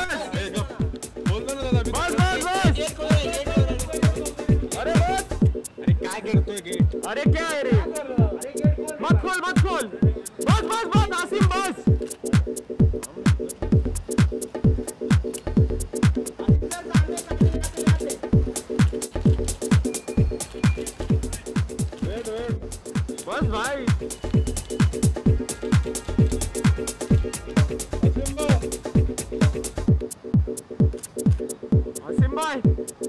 बोल दो ना दादा, बस बस बस। अरे बस, अरे क्या करतोय गेट? अरे क्या है रे? मत खोल मत खोल, बस बस बस आसिम बस। बस भाई आसिम भाई